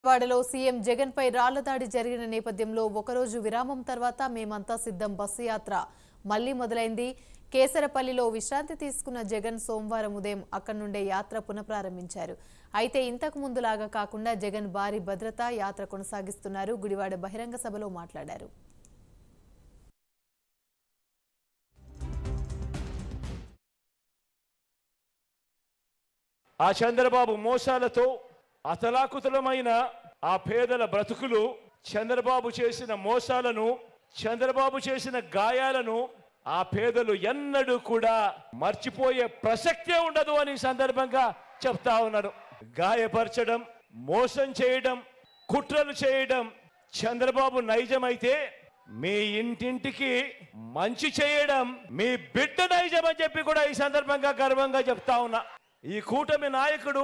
వాడలో సీఎం జగన్ పై రాళ్ల దాడి జరిగిన నేపథ్యంలో ఒకరోజు విరామం తర్వాత మేమంతా సిద్ధం బస్సు యాత్ర మళ్లీ మొదలైంది. కేసరపల్లిలో విశ్రాంతి తీసుకున్న జగన్ సోమవారం ఉదయం అక్కడి నుండే యాత్ర పునఃప్రారంభించారు. అయితే ఇంతకు ముందులాగా కాకుండా జగన్ భారీ భద్రతా యాత్ర కొనసాగిస్తున్నారు. గుడివాడ బహిరంగ సభలో మాట్లాడారు. ఆ చంద్రబాబు మోసాలతో అతలాకుతలమైన ఆ పేదల బ్రతుకులు, చంద్రబాబు చేసిన మోసాలను, చంద్రబాబు చేసిన గాయాలను ఆ పేదలు ఎన్నడూ కూడా మర్చిపోయే ప్రసక్తే ఉండదు అని సందర్భంగా చెప్తా ఉన్నారు. గాయపరచడం, మోసం చేయడం, కుట్రలు చేయడం చంద్రబాబు నైజమైతే మీ ఇంటింటికి మంచి చేయడం మీ బిడ్డ నైజం అని చెప్పి కూడా ఈ సందర్భంగా గర్వంగా చెప్తా ఉన్నా. ఈ కూటమి నాయకుడు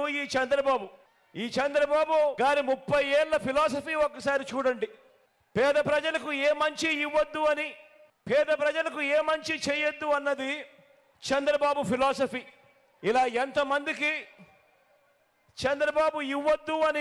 ఈ చంద్రబాబు గారి 30 ఏళ్ల ఫిలాసఫీ ఒక్కసారి చూడండి. పేద ప్రజలకు ఏ మంచి ఇవ్వద్దు అని, పేద ప్రజలకు ఏ మంచి చేయొద్దు అన్నది చంద్రబాబు ఫిలాసఫీ. ఇలా ఎంతమందికి చంద్రబాబు ఇవ్వద్దు అని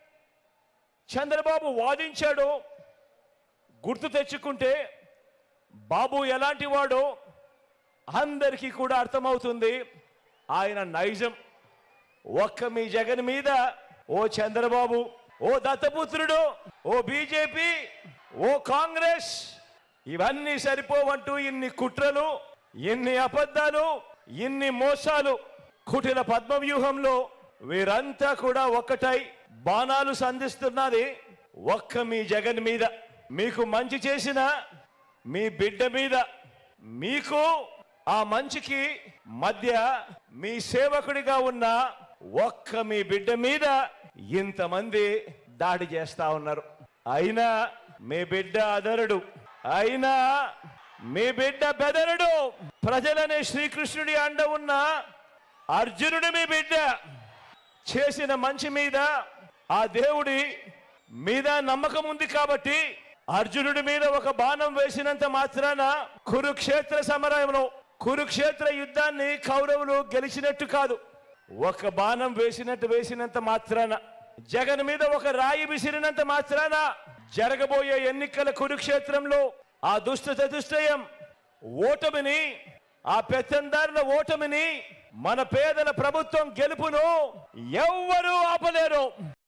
చంద్రబాబు వాదించాడో గుర్తు తెచ్చుకుంటే బాబు ఎలాంటి వాడో అందరికీ కూడా అర్థమవుతుంది. ఆయన నైజం ఒక్క మీ జగన్ మీద, ఓ చంద్రబాబు, ఓ దత్తపుత్రుడు, ఓ బీజేపీ, ఓ కాంగ్రెస్, ఇవన్నీ సరిపోవంటూ ఇన్ని కుట్రలు, ఇన్ని అబద్ధాలు, ఇన్ని మోసాలు, కుటిల పద్మవ్యూహంలో వీరంతా కూడా ఒక్కటై బాణాలు సంధిస్తున్నది ఒక్క మీ జగన్ మీద. మీకు మంచి చేసిన మీ బిడ్డ మీద, మీకు ఆ మంచికి మధ్య మీ సేవకుడిగా ఉన్న ఒక్క మీ బిడ్డ మీద ఇంతమంది దాడి చేస్తా ఉన్నారు. అయినా మీ బిడ్డ అదరుడు, అయినా మీ బిడ్డ బెదరుడు. ప్రజలనే శ్రీకృష్ణుడి అండ ఉన్న అర్జునుడి మీ బిడ్డ చేసిన మంచి మీద ఆ దేవుడి మీద నమ్మకం ఉంది కాబట్టి అర్జునుడి మీద ఒక బాణం వేసినంత మాత్రాన కురుక్షేత్ర సమరంలో, కురుక్షేత్ర యుద్ధాన్ని కౌరవులు గెలిచినట్టు కాదు. ఒక బాణం వేసినంత మాత్రాన, జగన్ మీద ఒక రాయి విసిరినంత మాత్రాన జరగబోయే ఎన్నికల కురుక్షేత్రంలో ఆ దుష్ట చతుష్టయం ఓటమిని, ఆ పెత్తందారుల ఓటమిని, మన పేదల ప్రభుత్వం గెలుపును ఎవ్వరూ ఆపలేరు.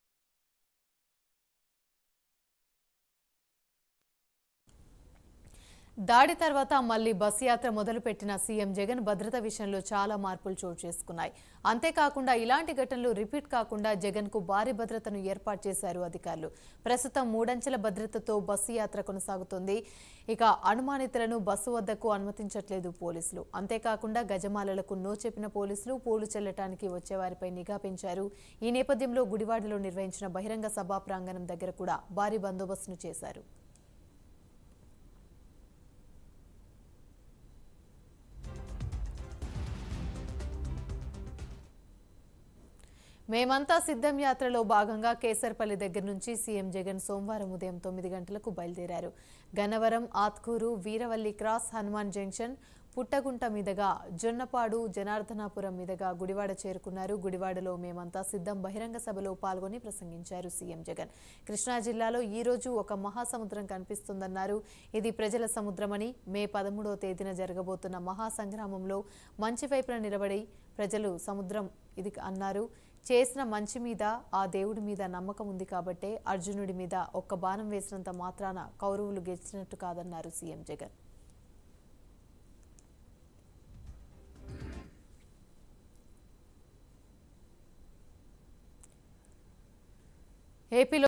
దాడి తర్వాత మళ్లీ బస్సు యాత్ర మొదలుపెట్టిన సీఎం జగన్ భద్రత విషయంలో చాలా మార్పులు చోటు చేసుకున్నాయి. అంతేకాకుండా ఇలాంటి ఘటనలు రిపీట్ కాకుండా జగన్ కు భారీ భద్రతను ఏర్పాటు చేశారు అధికారులు. ప్రస్తుతం 3 అంచెల భద్రతతో బస్సు యాత్ర కొనసాగుతోంది. ఇక అనుమానితులను బస్సు వద్దకు అనుమతించట్లేదు పోలీసులు. అంతేకాకుండా గజమాలలకు నో చెప్పిన పోలీసులు పూలు చెల్లటానికి వచ్చేవారిపై నిఘా పెంచారు. ఈ నేపథ్యంలో గుడివాడలో నిర్వహించిన బహిరంగ సభా ప్రాంగణం దగ్గర కూడా భారీ బందోబస్తును చేశారు. మేమంతా సిద్ధం యాత్రలో భాగంగా కేసరపల్లి దగ్గర నుంచి సీఎం జగన్ సోమవారం ఉదయం 9 గంటలకు బయలుదేరారు. గన్నవరం, ఆత్కూరు, వీరవల్లి క్రాస్, హనుమాన్ జంక్షన్, పుట్టగుంట మీదుగా జొన్నపాడు, జనార్దనాపురం మీదుగా గుడివాడ చేరుకున్నారు. గుడివాడలో మేమంతా సిద్ధం బహిరంగ సభలో పాల్గొని ప్రసంగించారు సీఎం జగన్. కృష్ణా జిల్లాలో ఈ రోజు ఒక మహాసముద్రం కనిపిస్తుందన్నారు. ఇది ప్రజల సముద్రమని, మే 13వ తేదీన జరగబోతున్న మహాసంగ్రామంలో మంచి వైపున నిలబడి ప్రజలు సముద్రం ఇది అన్నారు. చేసిన మంచి మీద ఆ దేవుడి మీద నమ్మకం ఉంది కాబట్టే అర్జునుడి మీద ఒక్క బాణం వేసినంత మాత్రాన కౌరవులు గెలిచినట్టు కాదన్నారు సీఎం జగన్. ఏపీలో